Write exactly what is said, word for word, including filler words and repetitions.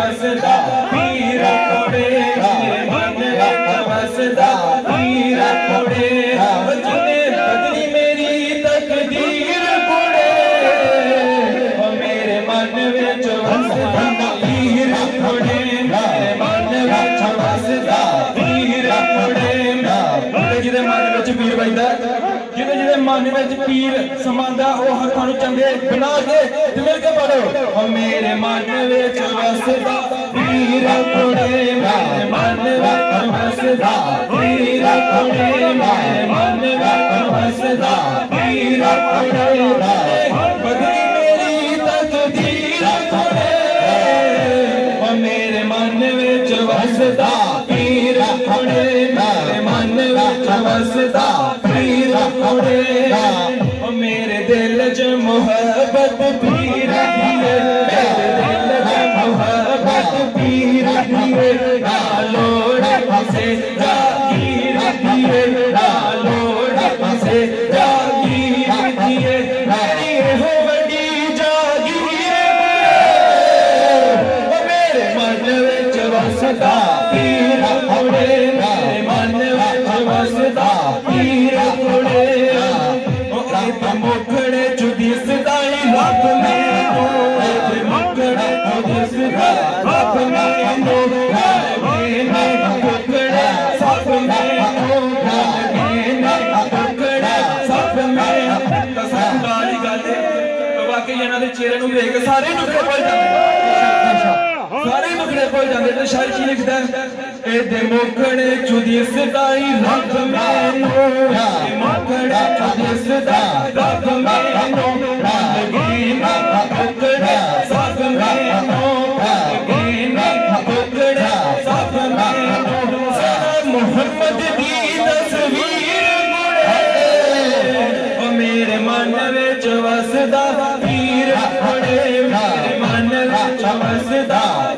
वसदा पीर कोड़े मन विच वसदा पीर कोड़े जिने बदली मेरी तकदीर कोड़े मेरे मन विच वसदा पीर कोड़े मेरे मन विच वसदा पीर कोड़े जिदे मन विच पीर बजदा जिदे जिदे मन विच पीर समांदा ओ हत्थां नूं चंगे बना के ते मिल के पढ़ो मेरे मन विच वसदा पीर कोड़े मेरे मन विच वसदा पीर कोड़े मेरे मन विच वसदा पीर कोड़े बदली मेरी तकदीर कोड़े ओ मेरे मन विच वसदा पीर कोड़े मेरे मन विच वसदा पीर कोड़े मेरे दिल च मोहब्बत पीर दी मेरे दिल च मोहब्बत पीर दी ना लोड़ किसे जागीर दी ना लोड़ किसे जागीर दी मेरी हो बड़ी जागीर मेरे मन विच वसदा पीर कोड़े मेरे मन विच वसदा पीर कोड़े मुखड़े चुदिसदा रब मैनू मुखड़े चुदिसदा रब मैनू मुखड़े सब मैनू मुखड़े सब मैनू कसम वाली गल है वाकई इन्हां दे चेहरे नूं वेख के सारे मुखड़े भुल जांदे सारे मुखड़े भुल जांदे ते शायर की लिखदा एदे मुखड़े चुदिसदा रब मैनू मुखड़े चुदिसदा रब मैनू गीना मुखड़े सब मैनू गीना मुखड़े सब मैनू मोहम्मद दी तस्वीर मुड़े ओ मेरे मन विच वसदा पीर कोड़े मेरे मन विच वसदा